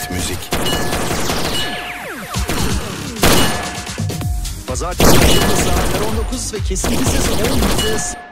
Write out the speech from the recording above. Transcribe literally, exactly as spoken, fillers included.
Net müzik. Pazartesi akşamı saatler on dokuz ve kesintisiz on yüz.